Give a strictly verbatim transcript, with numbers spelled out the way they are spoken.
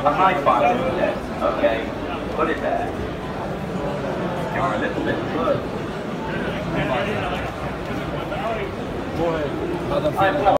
A high five instead. Okay. Put it there. You're a little bit close. Go ahead.